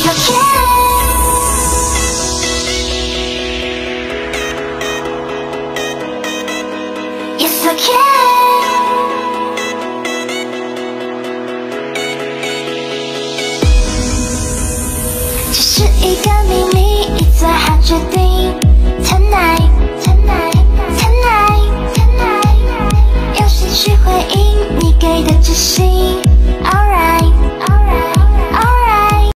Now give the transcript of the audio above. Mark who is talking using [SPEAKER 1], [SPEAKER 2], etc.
[SPEAKER 1] It's okay， 只是一个秘密，一再还决定。